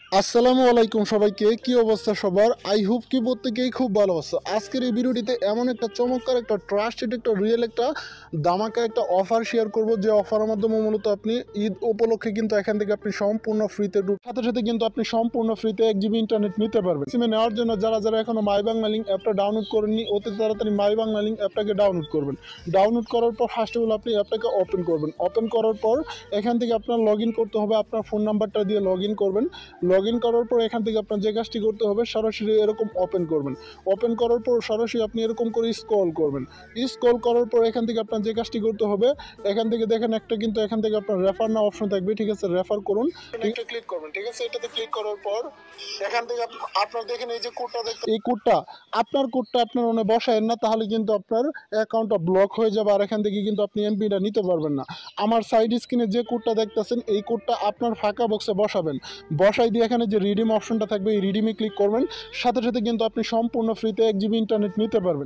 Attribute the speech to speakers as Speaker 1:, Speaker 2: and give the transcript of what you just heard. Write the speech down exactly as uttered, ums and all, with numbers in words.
Speaker 1: আসসালামু আলাইকুম সবাইকে, কি অবস্থা সবার? আই হোপ কি প্রত্যেকেই খুব ভালো আছো। আজকের এই ভিডিওটিতে এমন একটা চমৎকার একটা ট্রাস্টেড একটা রিয়েল একটা দামাকা একটা অফার শেয়ার করব, যে অফারের মাধ্যমে মূলত আপনি ঈদ উপলক্ষে কিন্তু এখান থেকে আপনি সম্পূর্ণ ফ্রিতে সাথে সাথে কিন্তু আপনি সম্পূর্ণ ফ্রিতে এক জিবি ইন্টারনেট নিতে পারবেন। সিমে নেওয়ার জন্য যারা যারা এখনো মাই বাংলা লিঙ্ক অ্যাপটা ডাউনলোড করেননি, অতি তাড়াতাড়ি মাই বাংলা লিঙ্ক অ্যাপটাকে ডাউনলোড করবেন। ডাউনলোড করার পর ফার্স্ট অফ অল আপনি অ্যাপটাকে ওপেন করবেন। ওপেন করার পর এখান থেকে আপনার লগ ইন করতে হবে, আপনার ফোন নাম্বারটা দিয়ে লগ ইন করবেন। লগ ইন করার পর এখান থেকে আপনার যে কাজটি করতে হবে, সরাসরি এরকম ওপেন করবেন। ওপেন করার পর সরাসরি আপনি এরকম করে স্ক্রল করবেন। স্ক্রল করার পর এখান থেকে আপনার যে কাজটি করতে হবে, এখান থেকে দেখেন একটা কিন্তু এখান থেকে আপনার রেফার না অপশন থাকবে, ঠিক আছে? রেফার করুন, একটা ক্লিক করবেন, ঠিক আছে? এটাতে ক্লিক করার পর এখান থেকে আপনার দেখেন এই যে কোডটা দেখতে, এই কোডটা আপনার কোডটা আপনার মনে বসায়েন না, তাহলে কিন্তু আপনার অ্যাকাউন্টটা ব্লক হয়ে যাবে, আর এখান থেকে কিন্তু আপনি এমপিটা নিতে পারবেন না। আমার সাইড স্ক্রিনে যে কোডটা দেখতেছেন, এই কোডটা আপনার ফাঁকা বক্সে বসাবেন। বসাই দিয়ে এখানে যে রিডিম অপশনটা থাকবে, এই রিডিমে ক্লিক করবেন। সাথে সাথে কিন্তু আপনি সম্পূর্ণ ফ্রিতে এক জিবি ইন্টারনেট নিতে পারবেন।